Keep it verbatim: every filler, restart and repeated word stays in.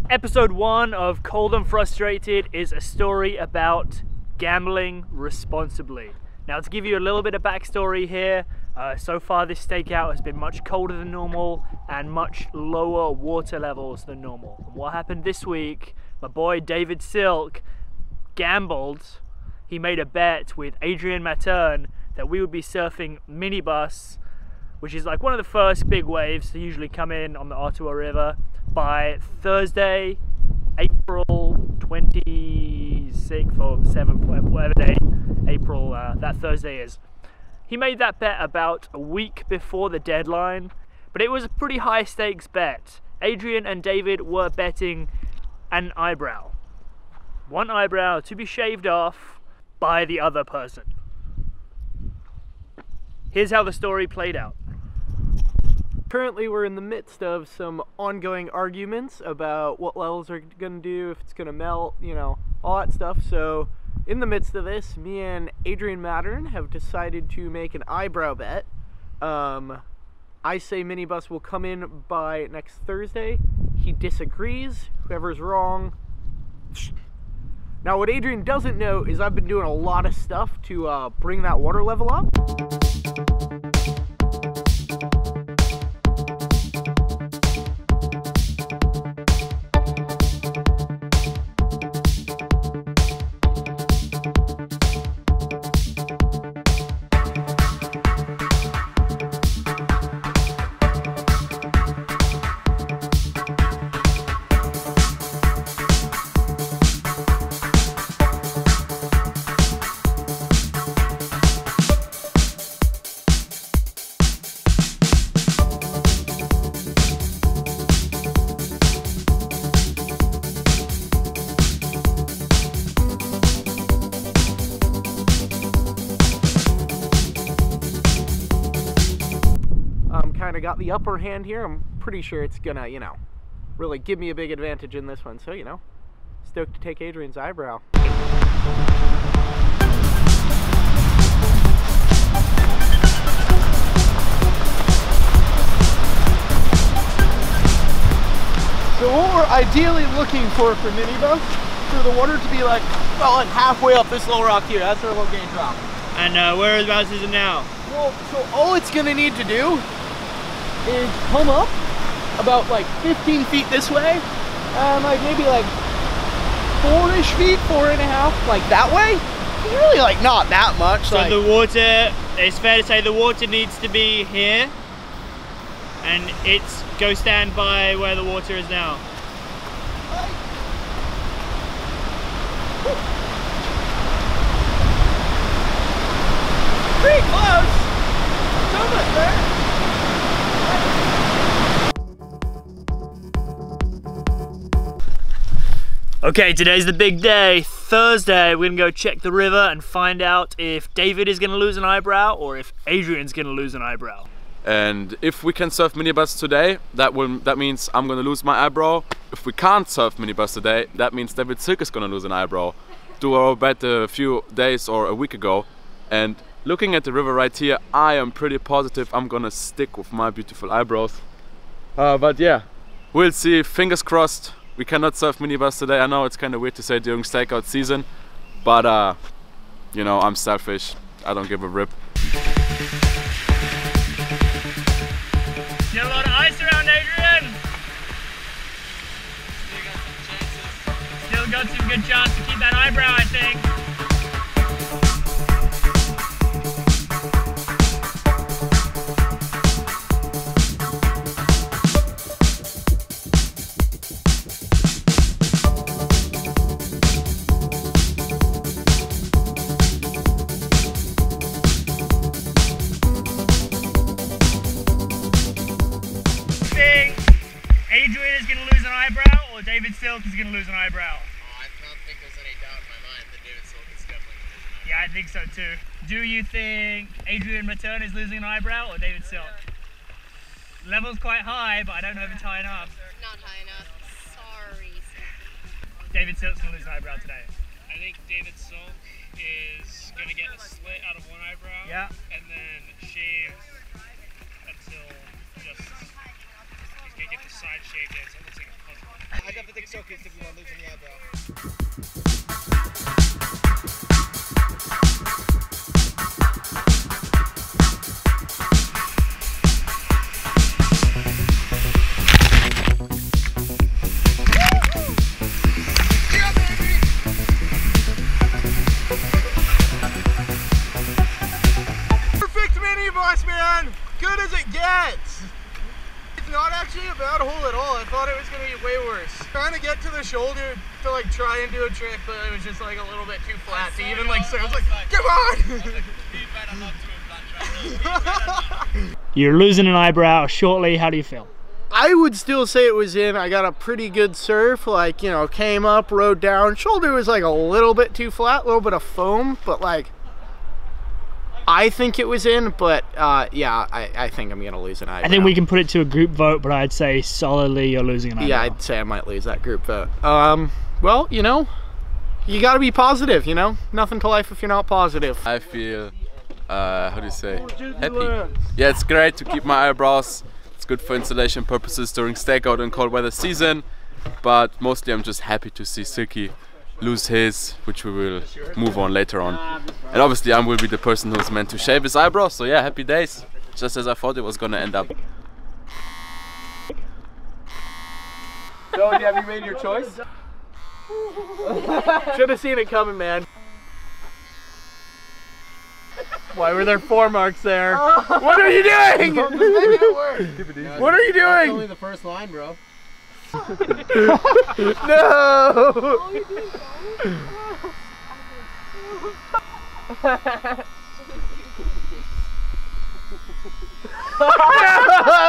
Episode one of Cold and Frustrated is a story about gambling responsibly. Now, to give you a little bit of backstory here, uh, so far this stakeout has been much colder than normal and much lower water levels than normal. And what happened this week, my boy David Silk gambled. He made a bet with Adrian Matern that we would be surfing minibus, which is like one of the first big waves to usually come in on the Ottawa River, by Thursday, April twenty-sixth or seventh, whatever day April uh, that Thursday is. He made that bet about a week before the deadline, but it was a pretty high stakes bet. Adrian and David were betting an eyebrow. One eyebrow to be shaved off by the other person. Here's how the story played out. Currently we're in the midst of some ongoing arguments about what levels are going to do, if it's going to melt, you know, all that stuff. So in the midst of this, me and Adrian Matern have decided to make an eyebrow bet. Um, I say minibus will come in by next Thursday. He disagrees. Whoever's wrong. Now what Adrian doesn't know is I've been doing a lot of stuff to uh, bring that water level up. Kind of got the upper hand here. I'm pretty sure it's gonna, you know, really give me a big advantage in this one. So, you know, stoked to take Adrian's eyebrow. So what we're ideally looking for for minibus, for the water to be like, well, like halfway up this little rock here. That's our low gauge rock. And uh, whereabouts is it now? Well, so all it's gonna need to do is come up about like fifteen feet this way, and like maybe like four-ish feet, four and a half, like that way. It's really like not that much. So like, the water, it's fair to say the water needs to be here, and it's go stand by where the water is now. Like, pretty close. It's almost there. Okay, today's the big day. Thursday, we're gonna go check the river and find out if David is gonna lose an eyebrow or if Adrian's gonna lose an eyebrow. And if we can surf minibus today, that will that means I'm gonna lose my eyebrow. If we can't surf minibus today, that means David Silk is gonna lose an eyebrow. Do our bet a few days or a week ago, and looking at the river right here, I am pretty positive I'm gonna stick with my beautiful eyebrows. Uh, but yeah, we'll see. Fingers crossed. We cannot surf minibus today. I know it's kind of weird to say during stakeout season, but uh, you know, I'm selfish. I don't give a rip. Get a lot of ice around, Adrian. Still got some chances. Still got some good chance to keep that eyebrow, I think. Adrian is going to lose an eyebrow, or David Silk is going to lose an eyebrow? Oh, I don't think there's any doubt in my mind that David Silk is definitely going to lose an eyebrow. Yeah, I think so too. Do you think Adrian Matern is losing an eyebrow, or David Silk? The level's quite high, but I don't know if it's high enough. Not high enough. Sorry. David Silk's going to lose an eyebrow today. I think David Silk is going to get a slit out of one eyebrow. Yeah. And then shave until just, he's going to get the side shaved in, so it looks like a puzzle. I definitely think so, because if you want to lose in the eyebrow. Perfect mini boss, man! Good as it gets! It's not actually a bad hole at all. I thought it was gonna be way worse. Trying to get to the shoulder to like try and do a trick, but it was just like a little bit too flat to even like say, I was like, come on! You're losing an eyebrow shortly. How do you feel? I would still say it was in. I got a pretty good surf, like, you know, came up, rode down. Shoulder was like a little bit too flat, a little bit of foam, but like, I think it was in, but uh, yeah, I, I think I'm gonna lose an eyebrow. I think we can put it to a group vote, but I'd say solidly you're losing an eyebrow. Yeah, I'd say I might lose that group vote. Um, well, you know, you gotta be positive, you know? Nothing to life if you're not positive. I feel, uh, how do you say, happy. Yeah, it's great to keep my eyebrows. It's good for installation purposes during stakeout and cold weather season, but mostly I'm just happy to see Silky lose his, which we will move on later on. And obviously I will be the person who's meant to shave his eyebrows, so yeah, happy days. Just as I thought it was gonna end up. So, have you made your choice? Should have seen it coming, man. Why were there four marks there? What are you doing? Just make it work. What are you doing? That's only the first line, bro. No!